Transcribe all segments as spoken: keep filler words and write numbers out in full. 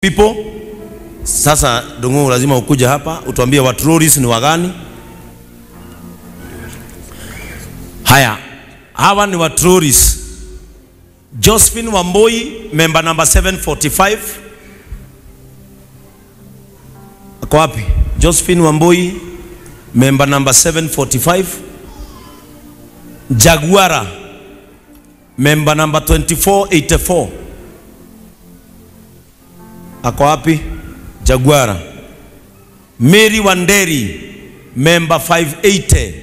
people. Sasa Dungu lazima ukuja hapa utuambie wa terrorists ni wagani. Haya, hawa ni wa terrorists. Josephine Wamboi, member number seven forty-five. Ako wapi? Josephine Wamboi, member number seven forty-five. Jaguara, member number twenty-four eighty-four. Ako wapi? Jaguara. Mary Wanderi, member five eighty.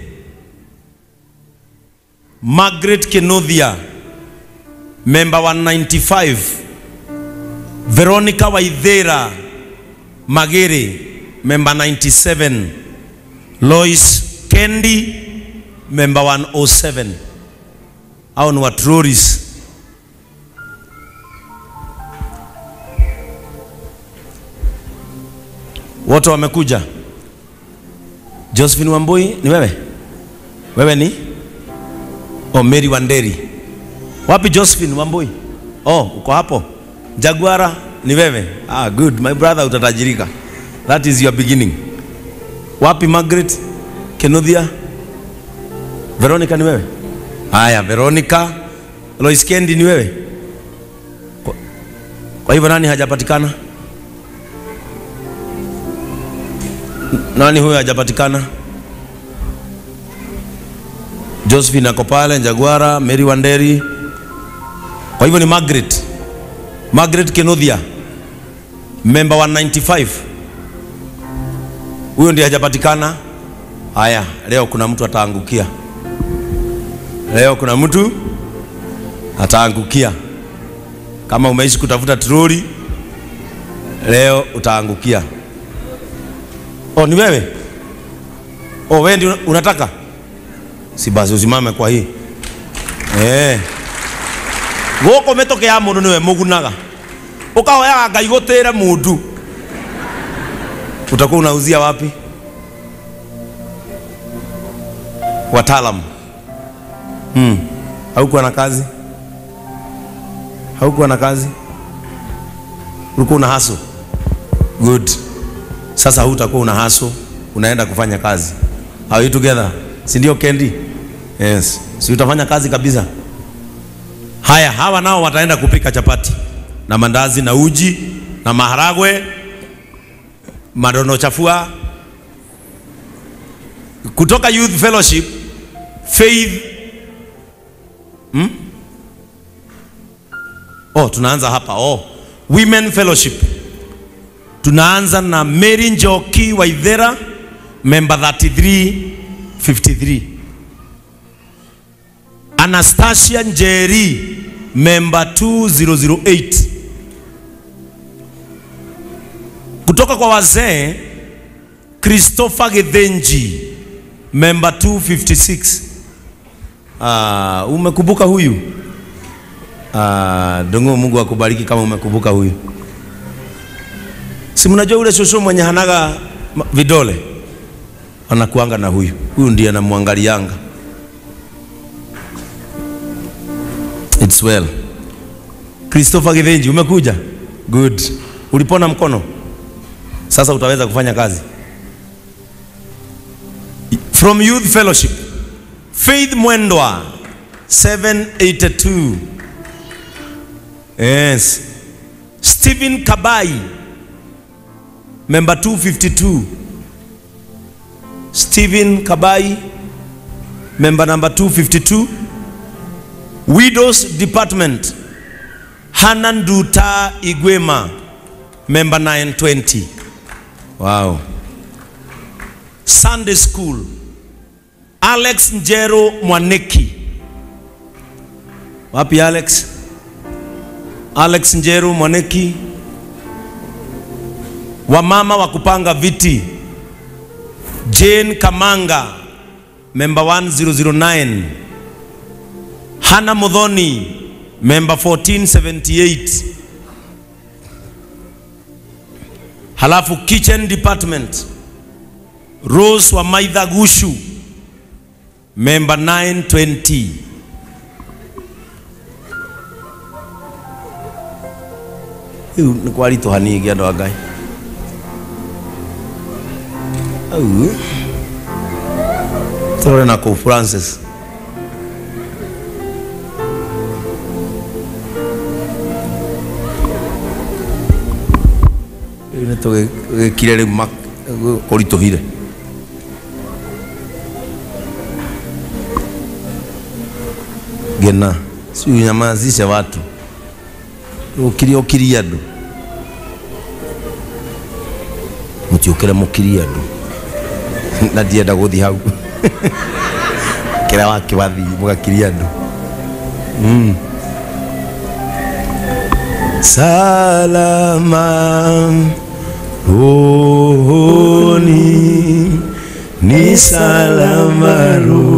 Margaret Kenothia, member one ninety-five. Veronica Waithera Magere, member ninety-seven. Lois Kendi, member one oh seven. Hao ni wa terrorists. Wote wamekuja. Josephine Wamboi ni wewe? Wewe ni? Oh, Mary Wanderi. Wapi Josephine Wamboi? Oh, uko hapo. Jaguara ni wewe? Ah, good. My brother, utatajirika. That is your beginning. Wapi Margaret Kenothia? Veronica ni wewe? Haya, Veronica. Lois Kendi ni wewe? Kwa, kwa hivyo nani hajapatikana? Nani huyo hajapatikana? Josephine ako pale, Jaguara, Mary Wanderi. Kwa hivyo ni Margaret. Margaret Kenothia, member one ninety-five. Huyo ndiye hajapatikana. Haya, leo kuna mtu ataangukia. Leo kuna mtu ataangukia. Kama umeishi kutafuta troli, leo utaangukia. Oh, ni wewe? Oh, wewe ndio unataka? Si basi usimame kwa hii. Eh. Goko metoke ya mundu niwe mugunaga. Ukahoya Ngai gutira mundu. Utakuwa unauzia wapi? Wataalamu. Hmm. Haukuwa na kazi? Haukuwa na kazi? Ulikuwa una haso? Good. Sasa hutakuwa una haso, unaenda kufanya kazi. Are you together? Si ndio Kendi? Yes. Si utafanya kazi kabisa. Haya, hawa nao wataenda kupika chapati na mandazi na uji na maharagwe, madono chafua. Kutoka Youth Fellowship, Faith. Hmm? Oh, tunaanza hapa. Oh, Women Fellowship. Tunaanza na Mary Njoki Waithera, member thirty-three fifty-three. Anastasia Njeri, member two thousand eight. Kutoka kwa wazee, Christopher Gethenji, member two fifty-six. Ah, umekumbuka huyu? Ah, Dungu, Mungu akubariki kama umekumbuka huyu. Si mnajua ule shosho mwenye hanaga vidole? Anakuanga na huyu. Huyu ndiye anamwangalianga. It's well. Christopher Gethenji, umekuja? Good. Ulipona mkono? Sasa utaweza kufanya kazi. From Youth Fellowship, Faith Mwendwa, seven eighty-two. Yes. Stephen Kabai, member two fifty-two. Stephen Kabai, member number two fifty-two. Widows Department, Hanan Duta Igwema, member nine twenty. Wow. Sunday School, Alex Njero Mwaneki. Wapi Alex? Alex Njero Mwaneki. Wamama wa kupanga viti, Jane Kamanga, member one thousand nine. Hannah Modhoni, member fourteen seventy-eight. Halafu Kitchen Department, Rose Wamaitha Gushu, member nine twenty. ni kwari to hanigi ando agai au tore na ko Francis ine to kirere mak korito hire gena si unyamazisha watu ukiri okiri andu mutiukire mukiri andu na ndienda guthi hau kira wake wathi mugakiri andu mm. Salama rohoni ni salama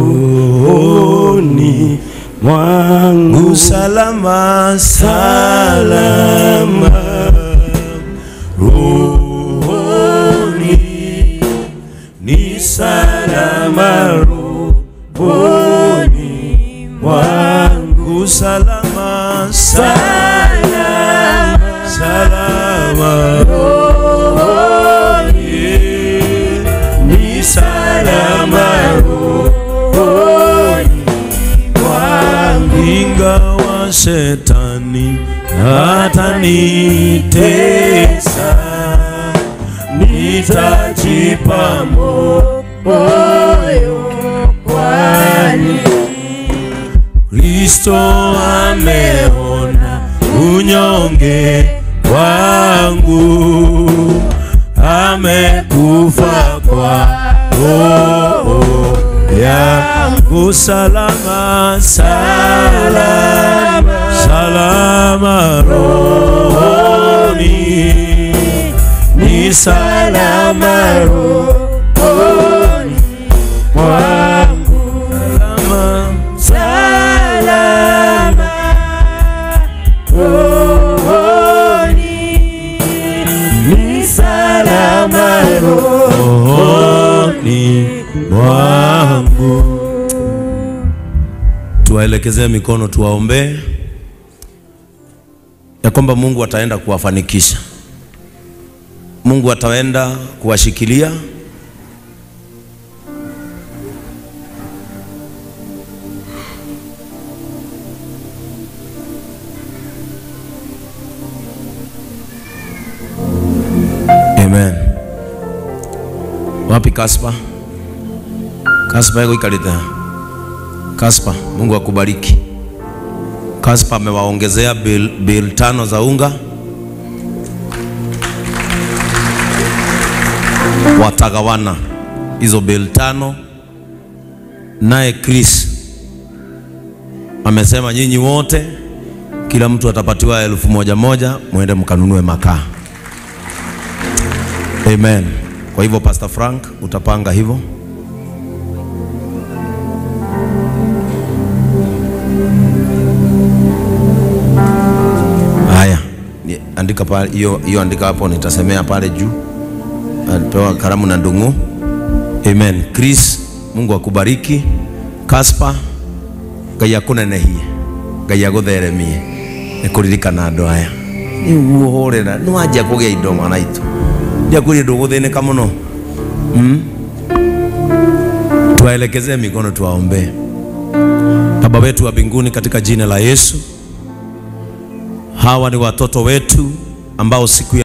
rohoni mwangu salama salama rohoni ni salama rohoni mwangu salama salama salama rohoni ni salama rohoni ingawa shetani atanitesa nitajipa moyo kwani Kristo ameona unyonge wangu amekufa kwa roho yangu salama salama salama rohoni ni salama rohoni mwangu salama rohoni ni salama rohoni mwangu. Tuwaelekezee mikono tuwaombee ya kwamba Mungu ataenda kuwafanikisha. Mungu ataenda kuwashikilia. Amen. Wapi Kaspa? Kaspa yako ikaleta. Kaspa, Mungu akubariki. Kaspa amewaongezea bill, bill tano za unga. Watagawana hizo bill tano. Naye Chris amesema nyinyi wote kila mtu atapatiwa elfu moja moja muende mkanunue makaa. Amen. Kwa hivyo Pastor Frank utapanga hivyo. Haya, andika pale hiyo hiyo andika hapo nitasemea pale juu. Anapewa karamu na ndungu. Amen. Chris, Mungu akubariki. Kaspa, Ngai akunenehie. Ngai agutheremie. Nikuririkana andu aya. Ni uhoorera no ajia kugia indo mwana itu. Ndia kuri nduguthineka muno. Mm. Tuwaelekezee mikono tuwaombe. Baba wetu wa mbinguni, katika jina la Yesu, hawa ni watoto wetu ambao siku